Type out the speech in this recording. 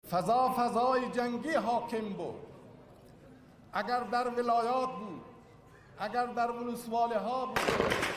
فضای جنگی حاکم بود. اگر در ولایات بود، اگر در ولسواله ها بود،